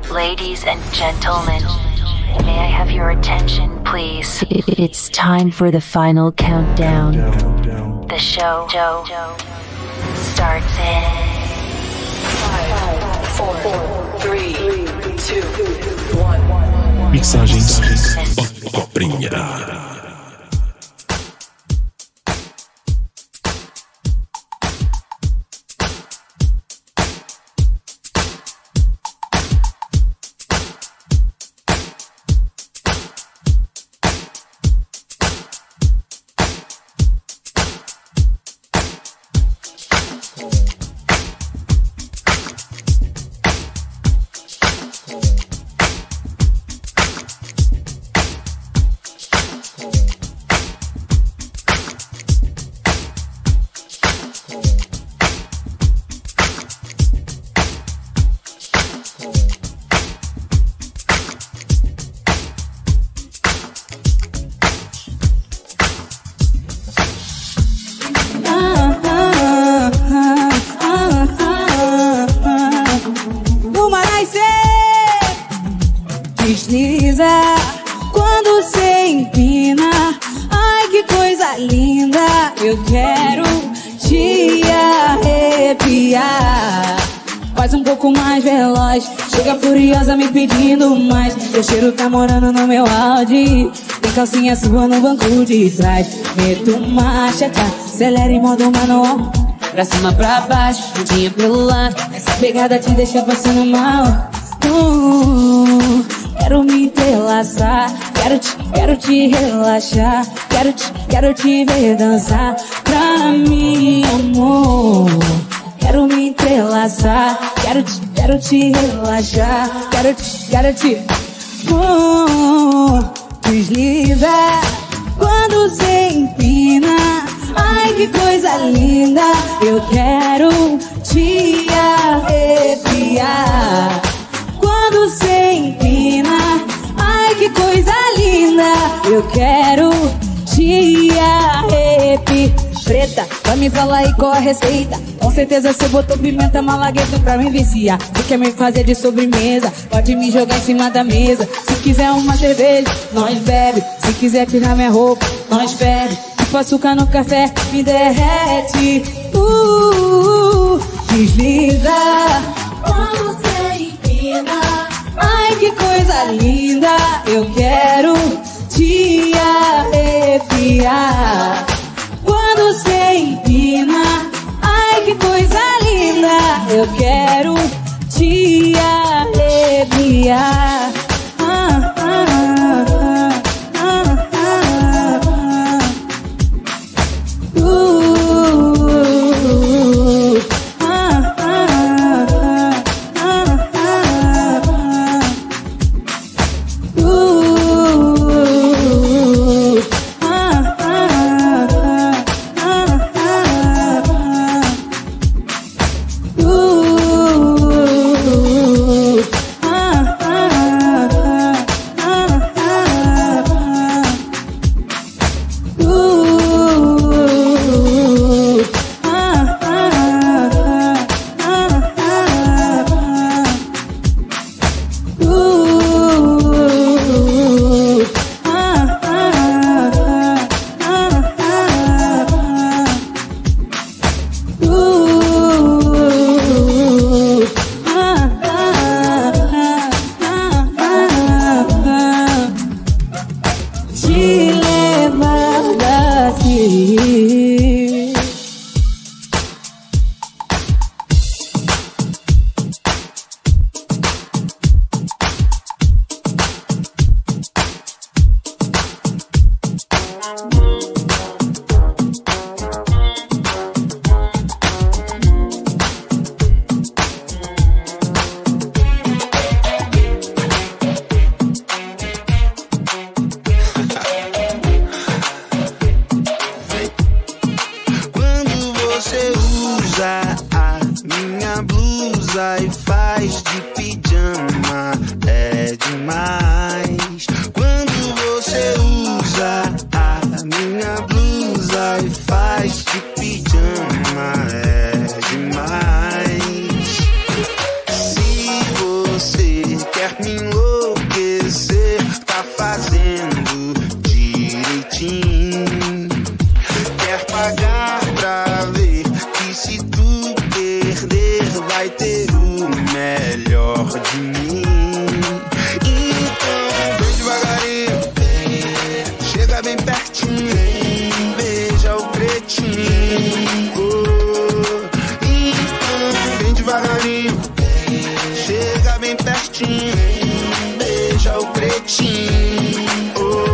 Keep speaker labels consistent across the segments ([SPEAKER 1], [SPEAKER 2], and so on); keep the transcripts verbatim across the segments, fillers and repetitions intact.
[SPEAKER 1] Ladies and gentlemen, may I have your attention, please? It's time for the final countdown. The show starts in five, four, three, two, one.
[SPEAKER 2] Mixagens Cobrinha.
[SPEAKER 3] Desliza quando cê empina. Ai, que coisa linda. Eu quero te arrepiar. Faz um pouco mais veloz. Chega furiosa me pedindo mais. Teu cheiro tá morando no meu Audi. Tem calcinha sua no banco de trás. Meto marcha, tá? Acelera em modo manual. Pra cima, pra baixo, juntinha pelo lado. Essa pegada te deixa passando mal. Uh, quero me entrelaçar, quero te, quero te relaxar, quero te, quero te ver dançar. Pra mim, amor, quero me entrelaçar, quero te, quero te relaxar, quero te, quero te uh, desliza quando cê empina. Ai, que coisa linda. Eu quero te arrepiar quando cê empina. Ai, que coisa linda. Eu quero te arrepiar. Preta, vai me falar aí qual a receita. Com certeza cê botou pimenta malagueta pra me viciar. Se quer me fazer de sobremesa, pode me jogar em cima da mesa. Se quiser uma cerveja, nós bebe. Se quiser tirar minha roupa, nós bebe. Tipo açúcar no café, me derrete. Uh, desliza quando cê empina. Ai, que coisa linda. Eu quero te arrepiar quando cê empina. Ai, que coisa linda. Eu quero te arrepiar. Ah, ah, ah, ah, ah, ah. Uh, ah, ah, ah, ah, ah. Uh, ah, ah, ah, ah. Uh, ah,
[SPEAKER 4] usa e faz de pijama, é demais. Quando você usa a minha blusa e faz de pijama, é demais. Se você quer quer me enlouquecer, tá fazendo direitinho. Quer pagar pra ver que se tu perder vai ter o melhor de mim. Então vem devagarinho, chega bem pertinho, beija o pretinho. Oh, então vem devagarinho, chega bem pertinho, beija o pretinho. Oh.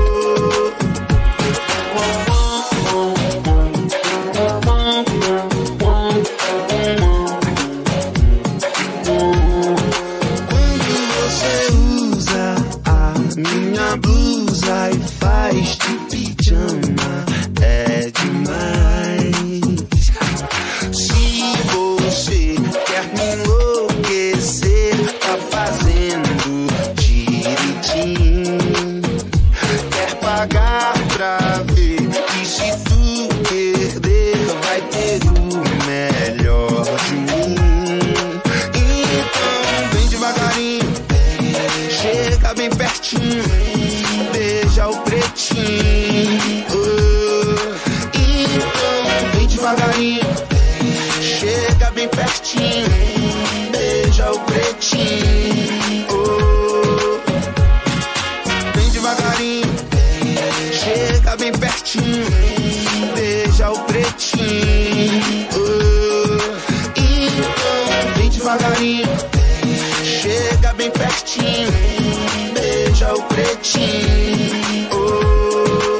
[SPEAKER 4] Minha blusa e faz de pijama é demais. Se você quer me enlouquecer, tá fazendo direitinho. Quer pagar pra ver que se tu perder vai ter o melhor de mim. Então vem devagarinho, chega bem pertinho, beija o pretinho. Oh, então vem devagarinho, chega bem pertinho, beija o pretinho. Oh, vem devagarinho, chega bem pertinho, beija o pretinho. Oh, então vem devagarinho, chega bem pertinho, beija o pretinho. Oh,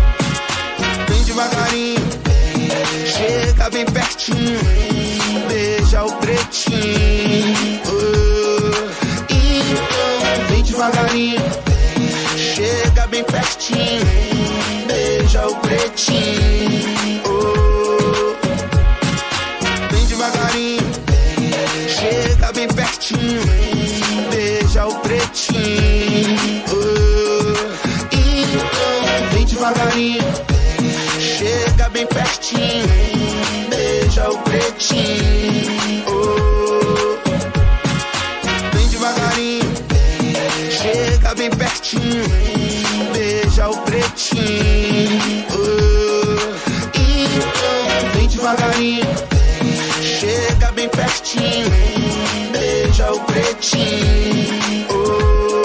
[SPEAKER 4] vem devagarinho, chega bem pertinho, beija o pretinho. Oh, então vem devagarinho, chega bem pertinho, beija o pretinho. Oh, vem devagarinho, chega bem pertinho, beija o pretinho. Oh, então vem devagarinho, chega bem pertinho, beija o pretinho. Oh, vem devagarinho, chega bem pertinho, beija o pretinho. Oh, então vem devagarinho, chega bem pertinho, beija o pretinho. Oh.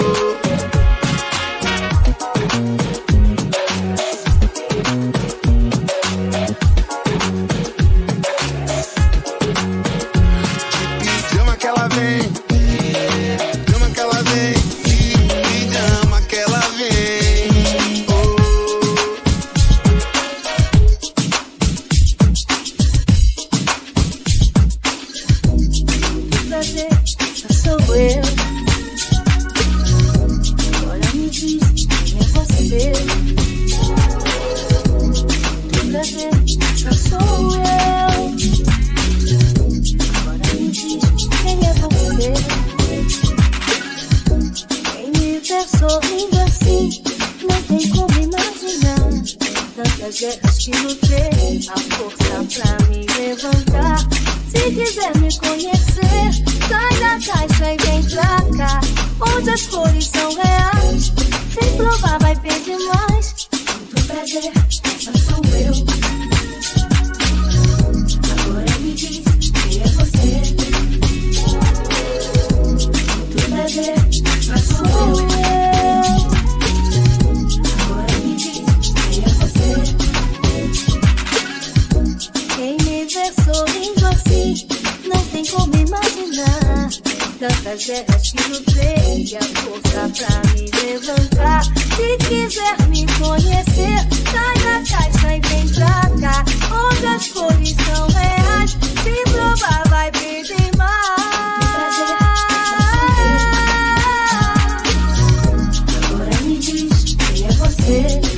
[SPEAKER 4] De pijama que ela vem, pijama que ela vem, de pijama que ela vem. Oh.
[SPEAKER 3] Prazer, sou eu. Agora me diz quem é você. Do prazer, sou eu. Agora me diz quem é você. Quem me vê sorrindo assim, não tem como imaginar tantas guerras que lutei, a força pra me levantar. Se quiser me conhecer, sai da caixa e vem pra cá, onde as cores são reais. Sem provar vai pedir mais. Muito prazer, essa sou eu. Agora me diz quem é você. Muito prazer, essa sou eu. Agora me diz quem é você. Quem me vê sorrindo assim, não tem como imaginar tantas guerras que lutei, a força pra me levantar. Se quiser me conhecer, sai da caixa e vem pra cá, onde as cores são reais. Se provar vai pedir mais. Agora me diz quem é você.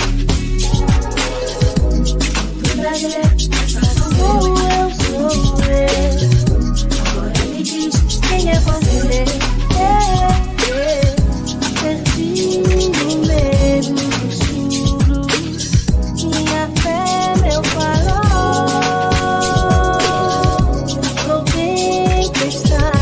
[SPEAKER 3] Do prazer, sou eu, sou eu. Agora me diz quem é você. É, é. Perdi o medo do escuro, minha fé, meu farol. Vou bem prestar.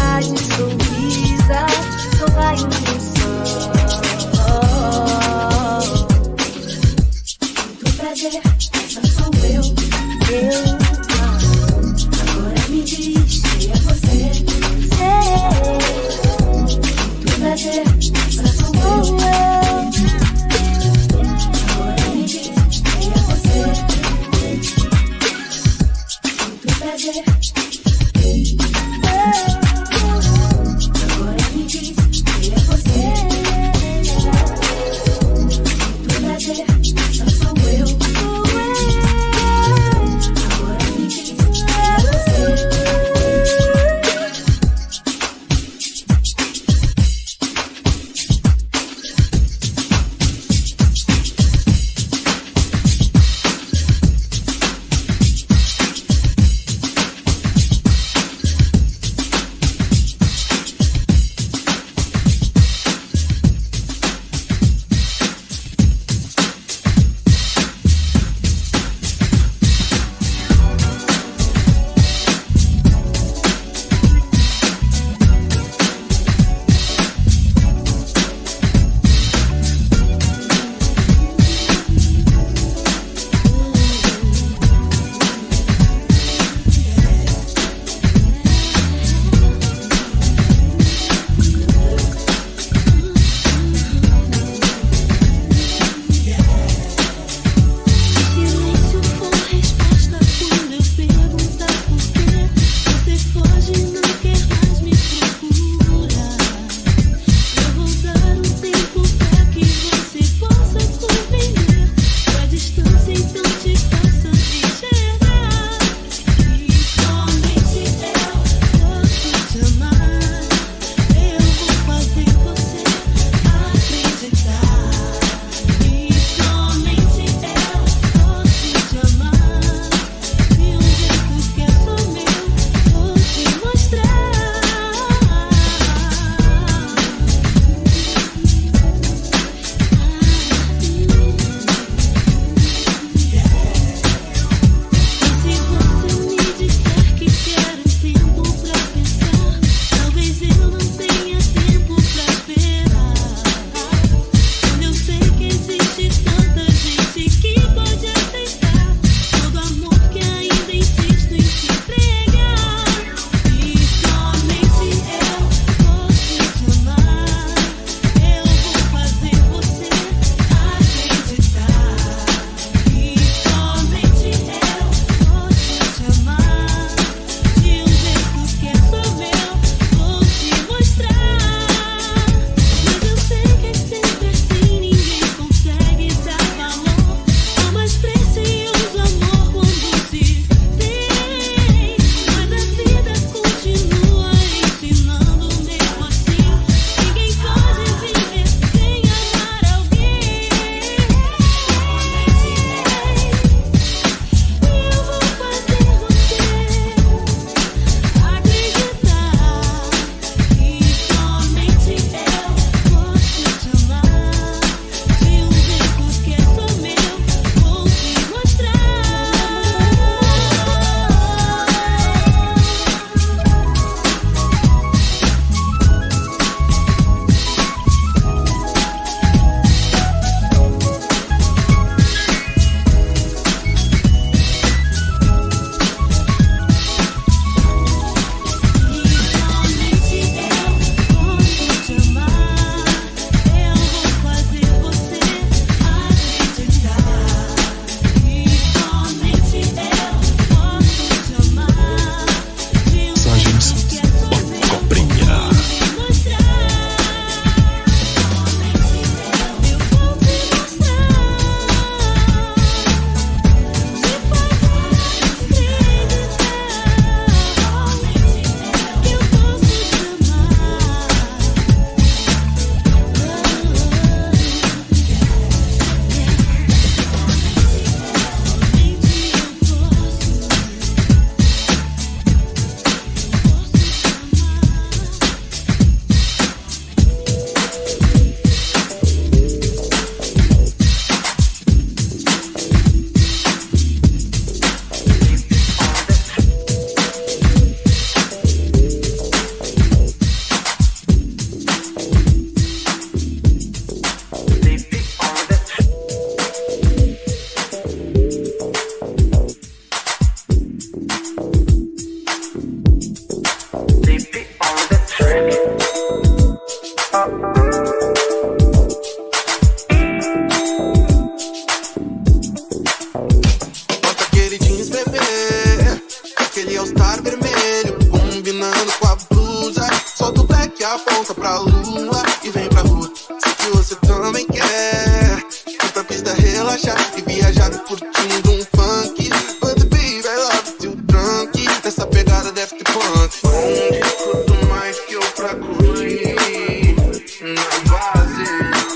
[SPEAKER 4] passa pra lua e vem pra rua. Sei que você também quer ir pra pista relaxar e viajar curtindo um funk. But baby, I love you drunk. Nessa pegada deve ter punk. Onde curto mais que eu pra curtir na base.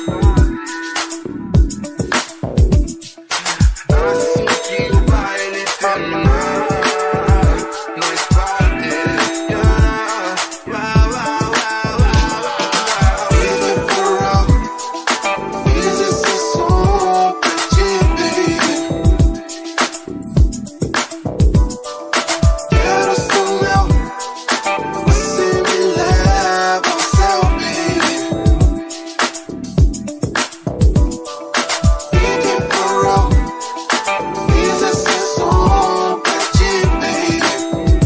[SPEAKER 4] Assim que o baile terminar, nós party, yeah. Wow, wow, wow, wow. Baby, for real, fiz esse som pra ti, baby. Quero ser meu, você me leva ao céu, baby. Baby, for real, fiz esse som pra ti, baby.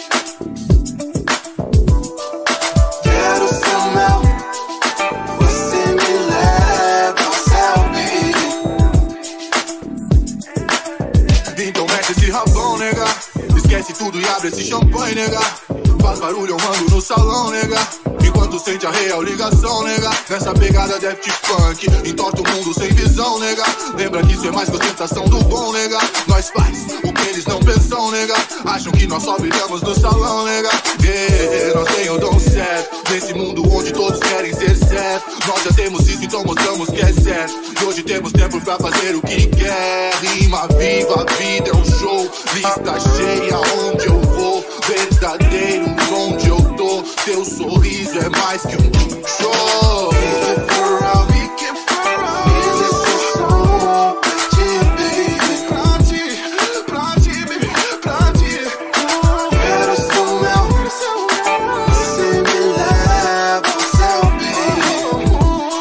[SPEAKER 4] Quero ser meu, você me leva ao céu, baby. Então mete esse rabão, nega. Esquece tudo e abre esse champanhe, nega. Faz barulho, eu mando no salão, nega. Enquanto sente a real ligação, nega. Nessa pegada Daft Punk, entorta o mundo sem visão, nega. Lembra que isso é mais que ostentação do bom, nega. Nós faz o que eles não pensam, nega. Acham que nós só brilhamos no salão, nega. Yeah, nós tem o dom certo nesse mundo onde todos querem ser certo. Nós já temos isso, então mostramos que é certo. E hoje temos tempo pra fazer o que quer. Rima viva, a vida é um show. Lista cheia onde eu vou. Verdadeiro onde eu tô. Teu sorriso é mais que um show. Fique for real, fique for real. Fiz esse som pra ti, baby. Pra ti, pra ti, baby, pra ti. Quero ser meu, você me leva ao céu, baby.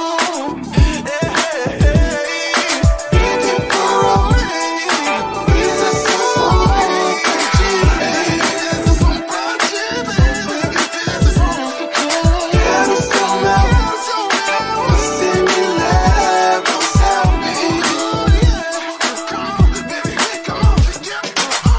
[SPEAKER 4] Fique for real, fiz esse som pra ti, baby. Esse som pra ti, baby. Esse som. Quero ser meu, você me leva ao céu, baby. Come on, baby, come on, yeah.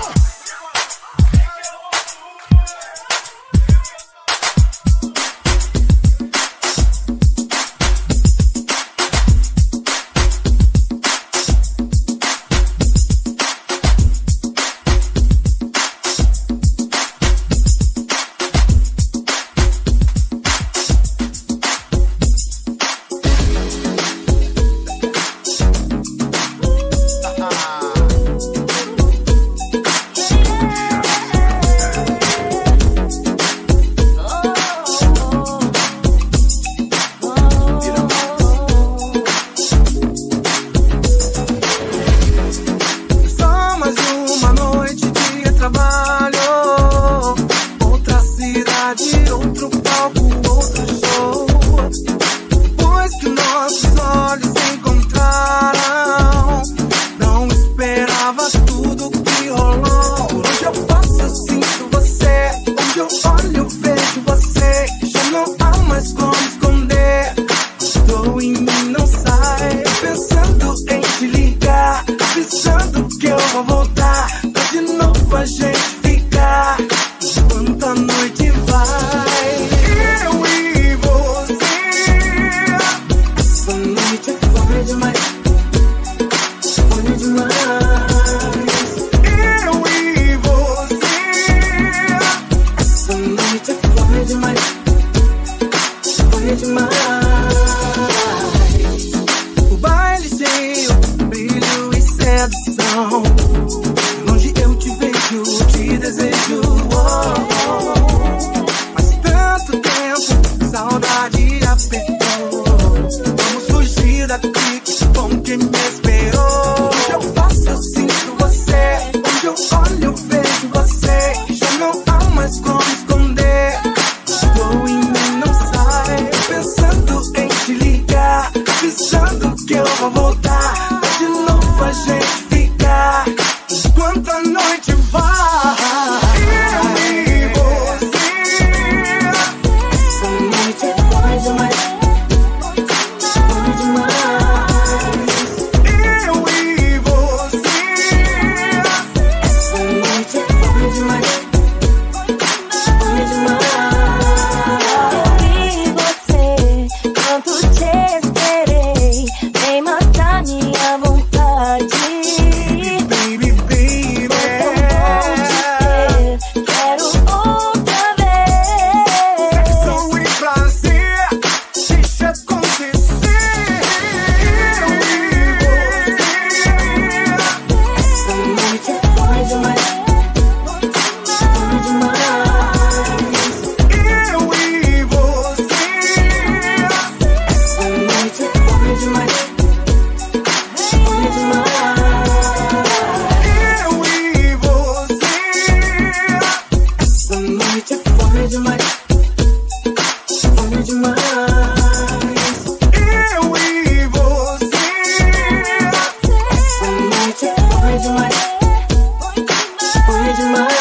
[SPEAKER 4] Só mais uma noite de trabalho. Outra cidade, outro palco, outro show. Depois que nossos olhos se encontraram, não esperava tudo que rolou. Onde eu passo eu sinto você, onde eu olho eu vejo você. Já não há mais como esconder. Estou em mim, não sai. Pensando em te ligar, avisando que eu vou voltar, pra de novo a gente ficar enquanto a noite vai. Eu e você, essa noite foi demais, foi demais. Eu e você, essa noite foi demais, foi demais. O baile cheio, brilho e sedução. Longe eu te vejo, te desejo. Oh, oh. Faz tanto tempo, saudade apertou. Vamos fugir daqui, que bom que me esperou. Onde eu passo eu sinto você, onde eu olho eu vejo você. Já não há mais como esconder. Estou em mim, não sai. Pensando em te ligar, avisando que eu vou voltar, pra de novo a gente ficar enquanto a noite vai. Eu e você, essa noite foi demais,
[SPEAKER 5] demais. Eu e você. Essa noite foi demais. Foi demais.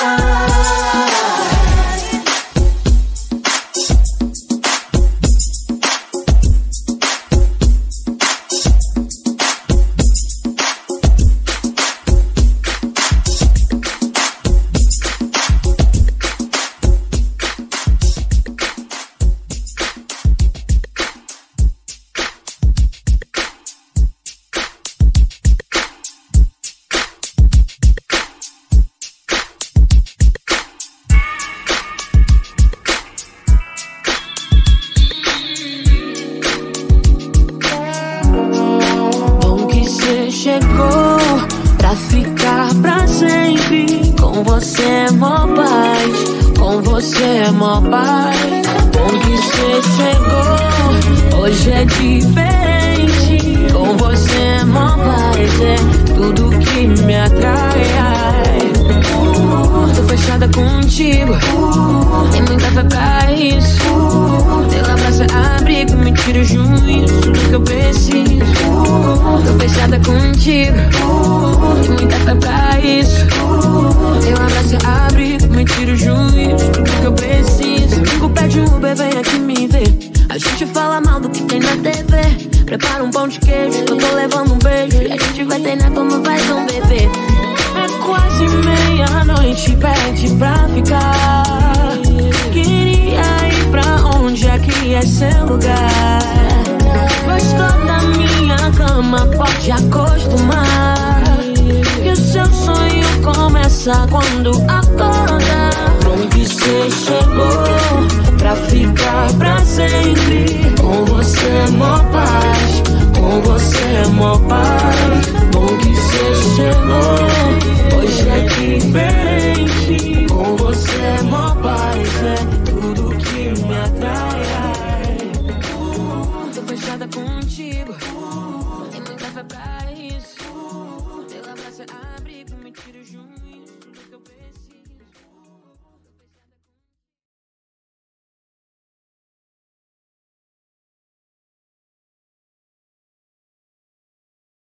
[SPEAKER 6] Quando acorda, bom que cê chegou pra ficar pra sempre. Com você é mó paz, com você é mó paz. Bom que cê chegou